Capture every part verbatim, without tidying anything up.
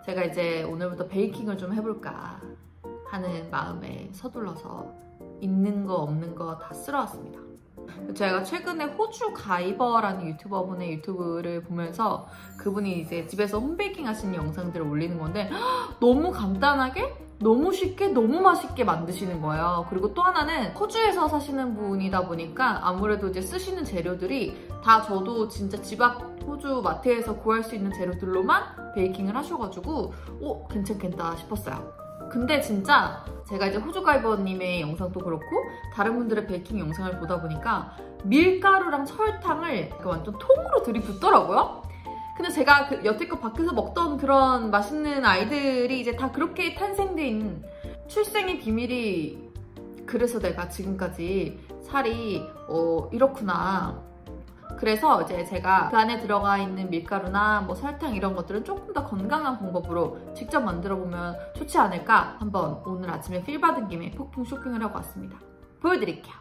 제가 이제 오늘부터 베이킹을 좀 해볼까 하는 마음에 서둘러서 있는 거 없는 거 다 쓸어왔습니다. 제가 최근에 호주 가이버라는 유튜버분의 유튜브를 보면서 그분이 이제 집에서 홈베이킹 하시는 영상들을 올리는 건데 너무 간단하게 너무 쉽게 너무 맛있게 만드시는 거예요. 그리고 또 하나는 호주에서 사시는 분이다 보니까 아무래도 이제 쓰시는 재료들이 다 저도 진짜 집 앞 호주 마트에서 구할 수 있는 재료들로만 베이킹을 하셔가지고 오 괜찮겠다 싶었어요. 근데 진짜 제가 이제 호주가이버님의 영상도 그렇고 다른 분들의 베이킹 영상을 보다 보니까 밀가루랑 설탕을 완전 통으로 들이붓더라고요. 근데 제가 그 여태껏 밖에서 먹던 그런 맛있는 아이들이 이제 다 그렇게 탄생된 출생의 비밀이 그래서 내가 지금까지 살이 어, 이렇구나. 그래서 이제 제가 그 안에 들어가 있는 밀가루나 뭐 설탕 이런 것들은 조금 더 건강한 방법으로 직접 만들어 보면 좋지 않을까 한번 오늘 아침에 필 받은 김에 폭풍 쇼핑을 하고 왔습니다. 보여드릴게요.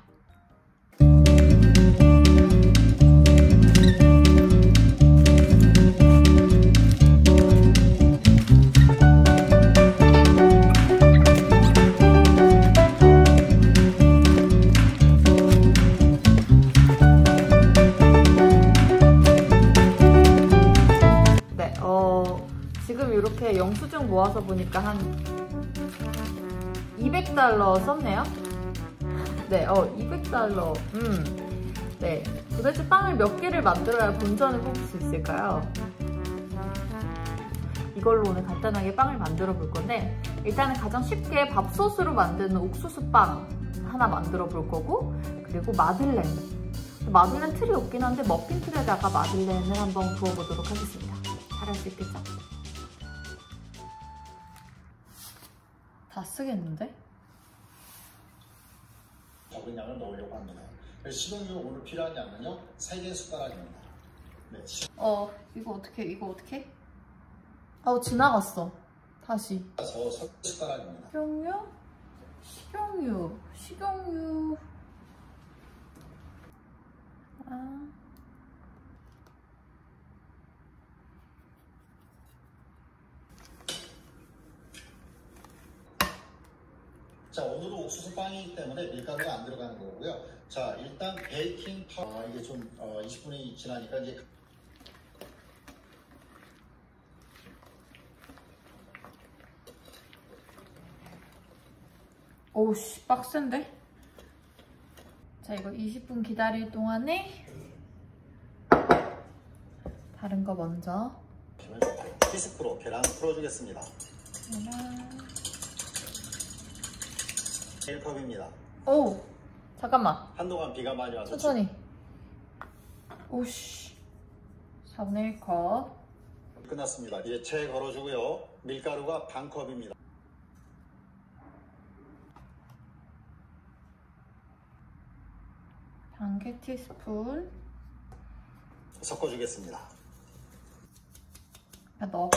이렇게 영수증 모아서 보니까 한 이백 달러 썼네요. 네, 어 이백 달러. 음, 네. 도대체 빵을 몇 개를 만들어야 본전을 뽑을 수 있을까요? 이걸로 오늘 간단하게 빵을 만들어 볼 건데 일단은 가장 쉽게 밥솥으로 만드는 옥수수 빵 하나 만들어 볼 거고 그리고 마들렌. 마들렌 틀이 없긴 한데 머핀 틀에다가 마들렌을 한번 구워보도록 하겠습니다. 잘할 수 있겠죠? 다 쓰겠는데? 적은 양을 넣으려고 합니다. 식용유 오늘 필요한 양은요 세 개 숟가락입니다. 네. 어 이거 어떻게 이거 어떻게? 아우 지나갔어. 다시. 저 석 숟가락입니다. 식용유, 식용유, 식용유. 아. 자, 오늘은 옥수수 빵이기 때문에 밀가루가 안 들어가는 거고요. 자, 일단 베이킹 파우더. 아, 이게 좀 어, 이십 분이 지나니까 이제 오우씨 빡센데? 자, 이거 이십 분 기다릴 동안에 다른 거 먼저 티스프로 계란 풀어주겠습니다. 계란. 일 컵입니다. 오! 잠깐만. 한동안 비가 많이 와서 천천히. 오씨. 사분의 일 컵. 끝났습니다. 이제 채 걸어주고요. 밀가루가 반 컵입니다. 반개 티스푼. 섞어주겠습니다. 넣어.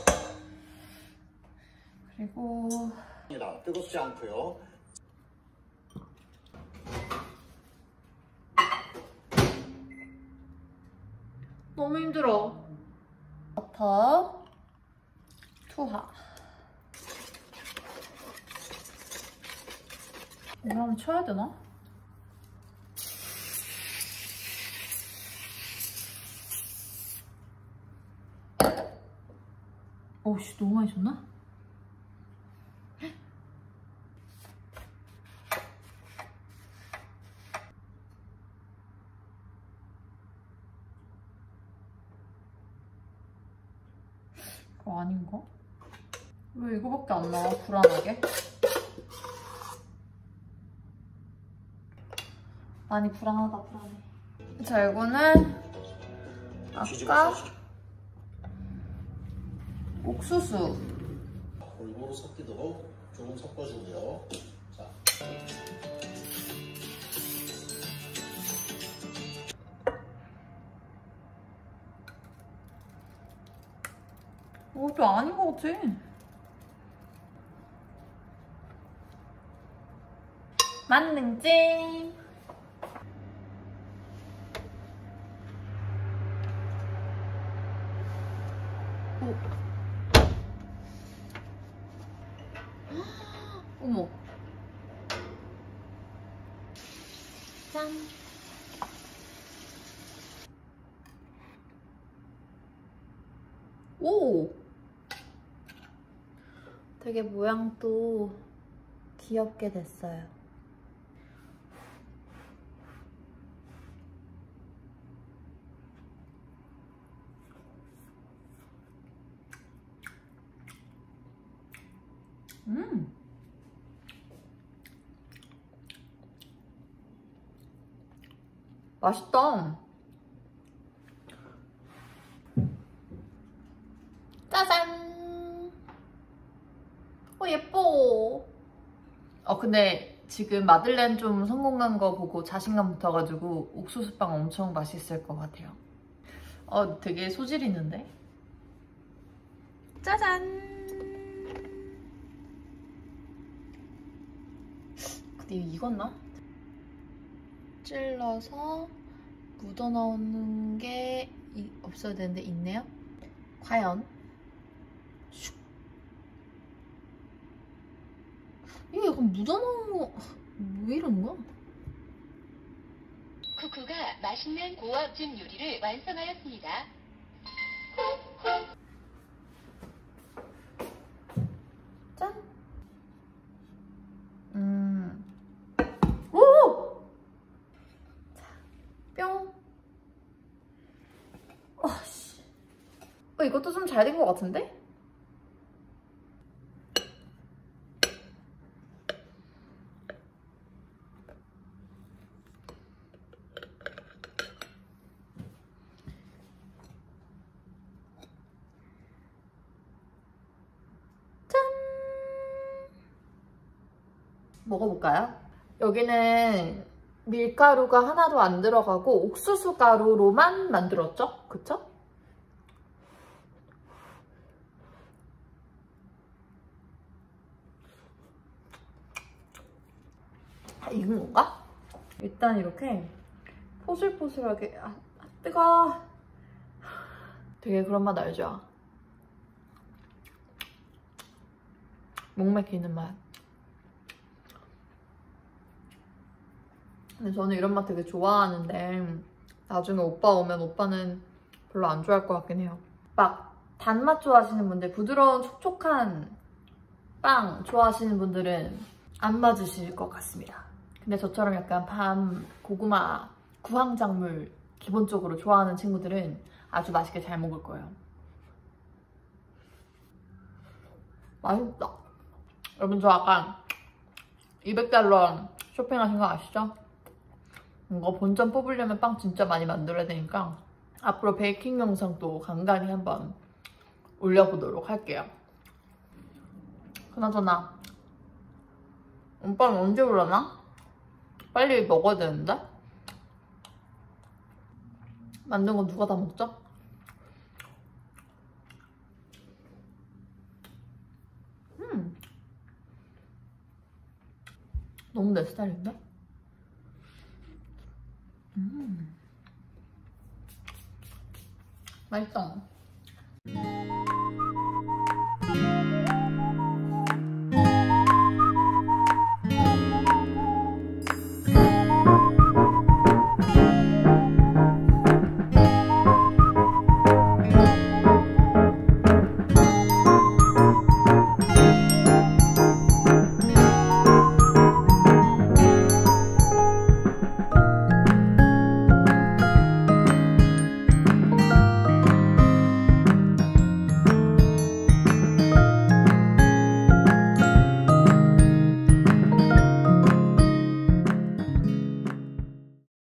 그리고 뜨겁지 않고요. 너무 힘들어. 버터 투하. 이거 한번 쳐야 되나? 오씨 너무 많이 쳤나? 이거 아닌가? 왜 이거밖에 안 나와? 불안하게? 많이 불안하다 불안해. 자 이거는 아까 옥수수 골고루 섞이도록 조금 섞어주고요. 자. 어, 이거 아닌 것 같아. 만능찜. 오. 짠! 오! 되게 모양도 귀엽게 됐어요. 음! 맛있다. 짜잔. 어, 예뻐. 어, 근데 지금 마들렌 좀 성공한 거 보고 자신감 붙어가지고 옥수수빵 엄청 맛있을 것 같아요. 어, 되게 소질 있는데? 짜잔. 근데 익었나? 찔러서 묻어나오는 게 없어야 되는데 있네요? 과연? 슉. 이거 약간 묻어나오는 거... 왜 이러는 거야? 쿠쿠가 맛있는 고어찜 요리를 완성하였습니다. 짠! 음... 오! 자, 뿅! 어, 씨. 어, 이것도 좀 잘 된 것 같은데? 먹어볼까요? 여기는 밀가루가 하나도 안 들어가고 옥수수 가루로만 만들었죠? 그쵸? 아, 익은 건가? 일단 이렇게 포슬포슬하게 아, 아 뜨거워. 되게 그런 맛 알죠? 목 막히는 맛. 근데 저는 이런 맛 되게 좋아하는데 나중에 오빠 오면 오빠는 별로 안 좋아할 것 같긴 해요. 막 단맛 좋아하시는 분들, 부드러운 촉촉한 빵 좋아하시는 분들은 안 맞으실 것 같습니다. 근데 저처럼 약간 밤, 고구마, 구황작물 기본적으로 좋아하는 친구들은 아주 맛있게 잘 먹을 거예요. 맛있다. 여러분 저 아까 이백 달러 쇼핑하신 거 아시죠? 이거 본전 뽑으려면 빵 진짜 많이 만들어야 되니까 앞으로 베이킹 영상도 간간히 한번 올려보도록 할게요. 그나저나 오빠는 언제 올라나? 빨리 먹어야 되는데? 만든 거 누가 다 먹죠? 음, 너무 내 스타일인데? 음, 맛있어.